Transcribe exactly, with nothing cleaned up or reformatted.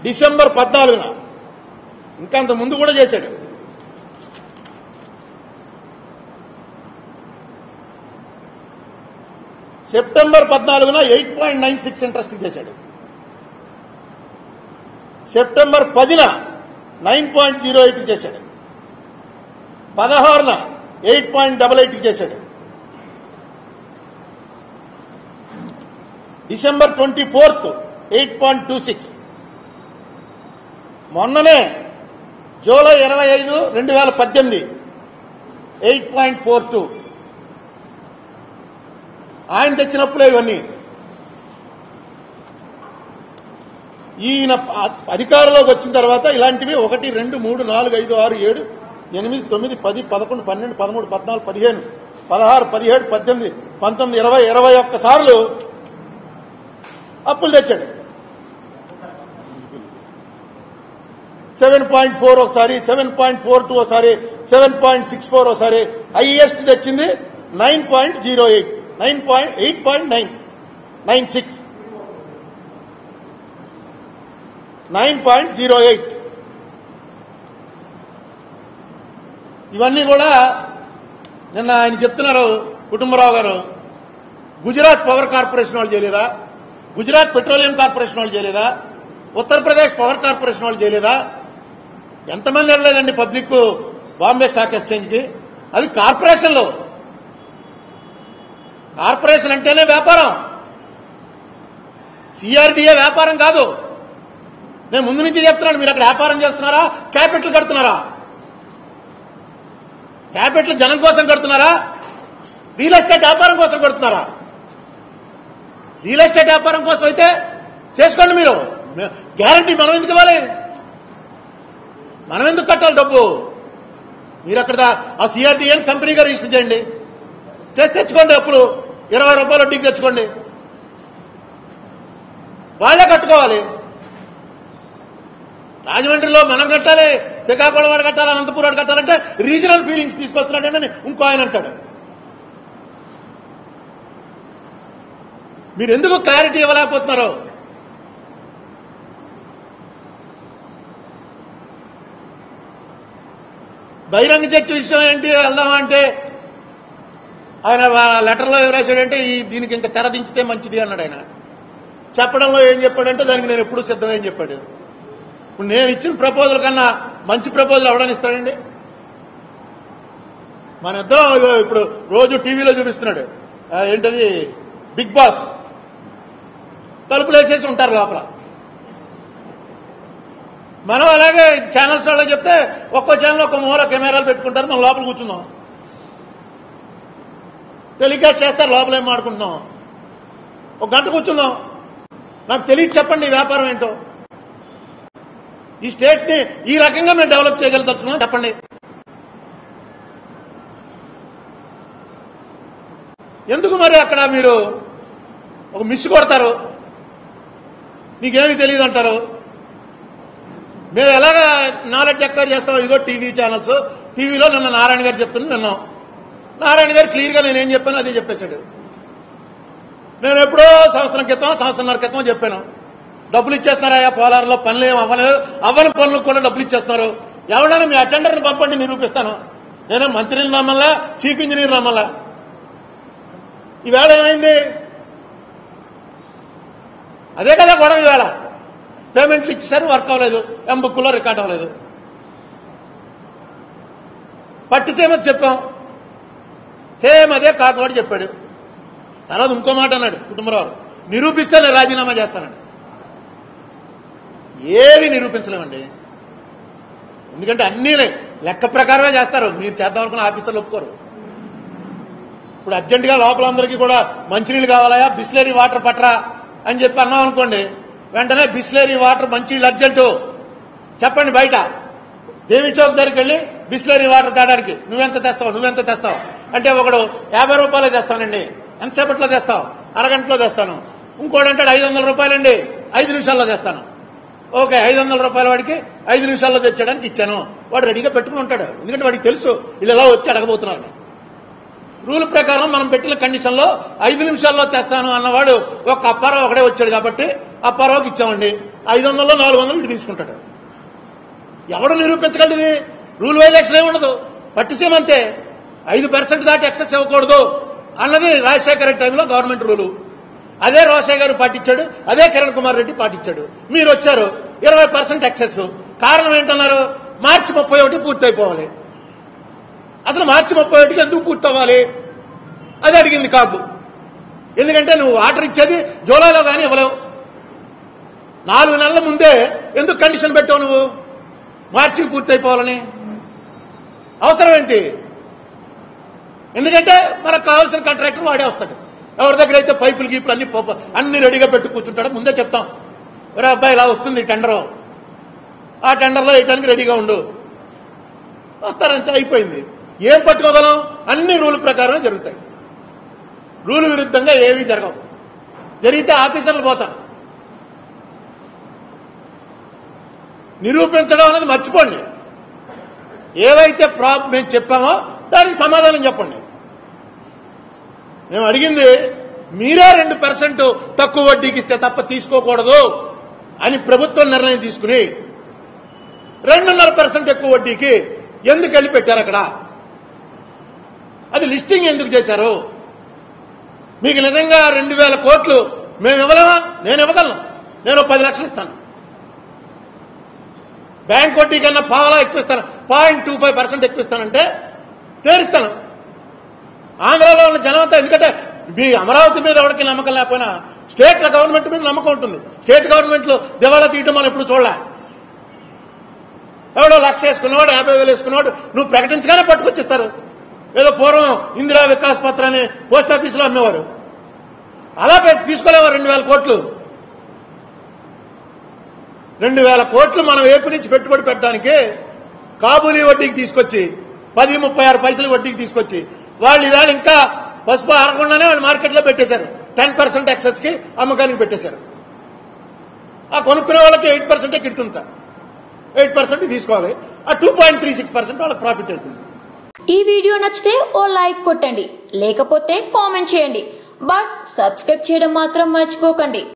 December పద్నాలుగున ఇంకా అంత ముందు కూడా చేశాడు. సెప్టెంబర్ పద్నాలుగున eight point nine six interest చేశాడు. సెప్టెంబర్ పదిన నైన్ పాయింట్ జీరో ఎయిట్ చేశాడు. పదహారున ఎయిట్ పాయింట్ డబల్ ఎయిట్ చేశాడు. December twenty fourth eight point two six. మొన్ననే జూలై ఇరవై ఐదు రెండు వేల పద్దెనిమిది ఎయిట్ పాయింట్ ఫోర్ టూ. ఆయన తెచ్చినప్పుడే ఇవన్నీ. ఈయన అధికారంలోకి వచ్చిన తర్వాత ఇలాంటివి ఒకటి రెండు మూడు నాలుగు ఐదు ఆరు ఏడు ఎనిమిది తొమ్మిది పది పదకొండు పన్నెండు పదమూడు పద్నాలుగు పదిహేను పదహారు పదిహేడు పద్దెనిమిది పంతొమ్మిది ఇరవై ఇరవై ఒక్క సార్లు అప్పులు తెచ్చాడు. సెవెన్ పాయింట్ ఫోర్ ఒకసారి, సెవెన్ పాయింట్ ఫోర్ టూ ఒకసారి, సెవెన్ పాయింట్ సిక్స్ ఫోర్ ఒకసారి. హైయెస్ట్ తెచ్చింది nine point zero eight nine point eight point nine nine six nine point zero eight. ఇవన్నీ కూడా నిన్న ఆయన చెప్తున్నారు కుటుంబరావు గారు. గుజరాత్ పవర్ కార్పొరేషన్ వాళ్ళు చేయలేదా? గుజరాత్ పెట్రోలియం కార్పొరేషన్ వాళ్ళు చేయలేదా? ఉత్తరప్రదేశ్ పవర్ కార్పొరేషన్ వాళ్ళు చేయలేదా? ఎంతమంది వెళ్ళలేదండి పబ్లిక్ బాంబే స్టాక్ ఎక్స్చేంజ్కి? అవి కార్పొరేషన్లు. కార్పొరేషన్ అంటేనే వ్యాపారం. సిఆర్డీఏ వ్యాపారం కాదు. నేను ముందు నుంచి చెప్తున్నాను, మీరు అక్కడ వ్యాపారం చేస్తున్నారా, క్యాపిటల్ కడుతున్నారా? క్యాపిటల్ జనం కోసం కడుతున్నారా, రియల్ ఎస్టేట్ వ్యాపారం కోసం కడుతున్నారా? రియల్ ఎస్టేట్ వ్యాపారం కోసం అయితే చేసుకోండి. మీరు గ్యారంటీ మనం ఎందుకు ఇవ్వాలి? మనం ఎందుకు కట్టాలి డబ్బు? మీరు అక్కడ ఆ సిఆర్డీఏని కంపెనీగా రిజిస్టర్ చేయండి, చేసి తెచ్చుకోండి. అప్పుడు ఇరవై రూపాయలు వడ్డీకి తెచ్చుకోండి. వాళ్ళే కట్టుకోవాలి. రాజమండ్రిలో మనం కట్టాలి, శ్రీకాకుళం వాడు కట్టాలి, అనంతపురం వాడు కట్టాలంటే రీజనల్ ఫీలింగ్స్ తీసుకొస్తున్నాడని ఇంకో ఆయన అంటాడు. మీరు ఎందుకు క్లారిటీ ఇవ్వలేకపోతున్నారు? బహిరంగ చర్చ విషయం ఏంటి వెళ్దామంటే ఆయన లెటర్లో ఏం రాశాడంటే ఈ దీనికి ఇంకా తెర దించితే మంచిది అన్నాడు. ఆయన చెప్పడంలో ఏం చెప్పాడంటే దానికి నేను ఎప్పుడు సిద్ధమే అని చెప్పాడు. ఇప్పుడు నేను ఇచ్చిన ప్రపోజల్ కన్నా మంచి ప్రపోజల్ ఎవడని ఇస్తాడండి? మన ఇద్దరం ఇప్పుడు రోజు టీవీలో చూపిస్తున్నాడు ఏంటది, బిగ్ బాస్. తలుపులు వేసేసి ఉంటారు లోపల. మనం అలాగే ఛానల్స్ వాళ్ళకి చెప్తే ఒక్కో ఛానల్ ఒక్క మూల కెమెరాలు పెట్టుకుంటారు, మనం లోపల కూర్చున్నాం, టెలికాస్ట్ చేస్తారు, లోపల ఏం మాడుకుంటున్నాం. ఒక గంట కూర్చుందాం, నాకు తెలియదు చెప్పండి ఈ వ్యాపారం ఏంటో, ఈ స్టేట్ ని ఈ రకంగా మేము డెవలప్ చేయగలుగుతున్నాం చెప్పండి. ఎందుకు మరి అక్కడ మీరు ఒక మిస్ కొడతారు, నీకేమీ తెలియదు అంటారు. మేము ఎలాగా నాలెడ్జ్ ఎక్వైర్ చేస్తాం? ఇదిగో టీవీ ఛానల్స్, టీవీలో నిన్న నారాయణ గారు చెప్తున్నా విన్నాం. నారాయణ గారు క్లియర్గా నేనేం చెప్పాను అదే చెప్పేశాడు. నేను ఎప్పుడో సంవత్సరం క్రితం సంవత్సరంన్నర క్రితం చెప్పాను, డబ్బులు ఇచ్చేస్తున్నారా పోలార్లో, పనులు ఏం అవ్వలేదు, అవ్వని పనులకు కూడా డబ్బులు ఇచ్చేస్తున్నారు, ఎవరైనా మీ అటెండర్ని పంపండి నిరూపిస్తాను. నేనే మంత్రిని నమ్మల్లా, చీఫ్ ఇంజనీర్ నమ్మల్లా. ఈవేళ ఏమైంది? అదే కదా గొడవ. ఈవేళ పేమెంట్లు ఇచ్చేసారు, వర్క్ అవ్వలేదు, ఎం బుక్లో రికార్డ్ అవ్వలేదు. పట్టిసేమని చెప్పాం, సేమ్ అదే కాకువాడు చెప్పాడు. తర్వాత ఇంకో మాట అన్నాడు కుటుంబరావు, నిరూపిస్తే నేను రాజీనామా చేస్తానండి. ఏవి నిరూపించలేమండి, ఎందుకంటే అన్నీ లెక్క ప్రకారమే చేస్తారు. మీరు చేద్దాం అనుకున్న ఆఫీసర్లు ఒప్పుకోరు. ఇప్పుడు అర్జెంటుగా లోపలందరికీ కూడా మంచినీళ్ళు కావాలయా, బిస్లరీ వాటర్ పట్టరా అని చెప్పి అన్నాం అనుకోండి, వెంటనే బిస్లరీ వాటర్ మంచినీళ్ళు అర్జెంటు చెప్పండి. బయట దేవి చౌక్ దగ్గరికి వెళ్ళి బిస్లరీ వాటర్ తేడానికి నువ్వెంత తెస్తావు నువ్వెంత తెస్తావు అంటే ఒకడు యాభై రూపాయలే తెస్తానండి. ఎంతసేపట్లో తెస్తావు? అరగంటలో తెస్తాను. ఇంకోటి అంటాడు ఐదు వందల రూపాయలండి, ఐదు నిమిషాల్లో తెస్తాను. ఓకే, ఐదు వందల రూపాయల వాడికి ఐదు నిమిషాల్లో తెచ్చడానికి ఇచ్చాను. వాడు రెడీగా పెట్టుకుని ఉంటాడు, ఎందుకంటే వాడికి తెలుసు వీళ్ళు ఎలా వచ్చి అడగబోతున్నారని. రూల్ ప్రకారం మనం పెట్టిన కండిషన్లో ఐదు నిమిషాల్లో తెస్తాను అన్నవాడు ఒక అప్పారావు ఒకడే వచ్చాడు కాబట్టి అప్పారావుకి ఇచ్చామండి. ఐదు వందల్లో నాలుగు వందలు ఇటు తీసుకుంటాడు. ఎవడు నిరూపించగలది? రూల్ వైలేషన్ ఏమి ఉండదు, పట్టిసేమంతే. ఐదు పర్సెంట్ దాటి ఎక్సెస్ ఇవ్వకూడదు అన్నది రాజశేఖర రెడ్డి టైంలో గవర్నమెంట్ రూలు. అదే రోషయ్య గారు పాటించాడు, అదే కిరణ్ కుమార్ రెడ్డి పాటించాడు. మీరు వచ్చారు ఇరవై పర్సెంట్ ఎక్సెస్. కారణం ఏంటన్నారు? మార్చి ముప్పై ఒకటి పూర్తి అయిపోవాలి. అసలు మార్చి ముప్పై ఒకటికి ఎందుకు పూర్తి అవ్వాలి అది అడిగింది కాపు. ఎందుకంటే నువ్వు వాటర్ ఇచ్చేది జూలైలో కానీ ఇవ్వలేవు. నాలుగు నెలల ముందే ఎందుకు కండిషన్ పెట్టావు నువ్వు మార్చికి పూర్తి అయిపోవాలని? అవసరం ఏంటి? ఎందుకంటే మనకు కావాల్సిన కాంట్రాక్టర్ వాడే వస్తాడు. ఎవరి దగ్గర అయితే పైపులు గీపులు అన్ని అన్ని రెడీగా పెట్టు కూర్చుంటాడో ముందే చెప్తాం, ఒరే అబ్బాయి ఇలా వస్తుంది టెండరు, ఆ టెండర్లో వేయడానికి రెడీగా ఉండు, వస్తారంతే, అయిపోయింది. ఏం పట్టుకోగలం? అన్ని రూల్ ప్రకారమే జరుగుతాయి. రూల్ విరుద్ధంగా ఏమీ జరగవు. జరిగితే ఆఫీసర్లు పోతారు. నిరూపించడం అనేది మర్చిపోండి. ఏవైతే ప్రాబ్లం మేము చెప్పామో దానికి సమాధానం చెప్పండి. మేము అడిగింది మీరే రెండు పర్సెంట్ తక్కువ వడ్డీకి ఇస్తే తప్ప తీసుకోకూడదు అని ప్రభుత్వం నిర్ణయం తీసుకుని రెండున్నర పర్సెంట్ ఎక్కువ వడ్డీకి ఎందుకు వెళ్ళి పెట్టారు అక్కడ? అది లిస్టింగ్ ఎందుకు చేశారు? మీకు నిజంగా రెండు వేల కోట్లు మేము ఇవ్వలేమా? నేను ఇవ్వగలను. నేను పది లక్షలు ఇస్తాను. బ్యాంక్ వడ్డీ కన్నా పావలా ఎక్కువ ఇస్తాను, పాయింట్ టూ ఫైవ్ పర్సెంట్ ఎక్కువ ఇస్తానంటే నేను ఇస్తాను. ఆంధ్రాలో ఉన్న జనమంతా, ఎందుకంటే మీ అమరావతి మీద ఎవరికి నమ్మకం లేకపోయినా స్టేట్ గవర్నమెంట్ మీద నమ్మకం ఉంటుంది. స్టేట్ గవర్నమెంట్లు దివాళా తీయటం మనం ఎప్పుడు చూడలే. ఎవడో లక్ష వేసుకున్నవాడు, యాభై వేలు వేసుకున్నవాడు నువ్వు ప్రకటించగానే పట్టుకొచ్చిస్తారు. ఏదో పూర్వం ఇందిరా వికాస్ పత్ర అని పోస్ట్ ఆఫీసులో అమ్మేవారు, అలా తీసుకోలేవారు రెండు వేల కోట్లు. రెండు వేల కోట్లు మనం ఏపీ నుంచి పెట్టుబడి పెట్టడానికి కాబూలీ వడ్డీకి తీసుకొచ్చి పది ముప్పై ఆరు పైసలు వడ్డీకి తీసుకొచ్చి వాళ్ళు ఇవాళ ఇంకా పసుపు ఆరకుండానే వాళ్ళు మార్కెట్లో పెట్టేశారు. టెన్ పర్సెంట్ ఎక్సెస్ కి అమ్మకానికి పెట్టేశారు. ఆ కొనుక్కునే వాళ్ళకి ఎయిట్ పర్సెంటే కిడుతుంటా, ఎయిట్ పర్సెంట్ తీసుకోవాలి. ఆ two point three six percent వాళ్ళకి ప్రాఫిట్ అవుతుంది. ఈ వీడియో నచ్చితే ఓ లైక్ కొట్టండి, లేకపోతే కామెంట్ చేయండి. బట్ సబ్స్క్రైబ్ చేయడం మాత్రం మర్చిపోకండి.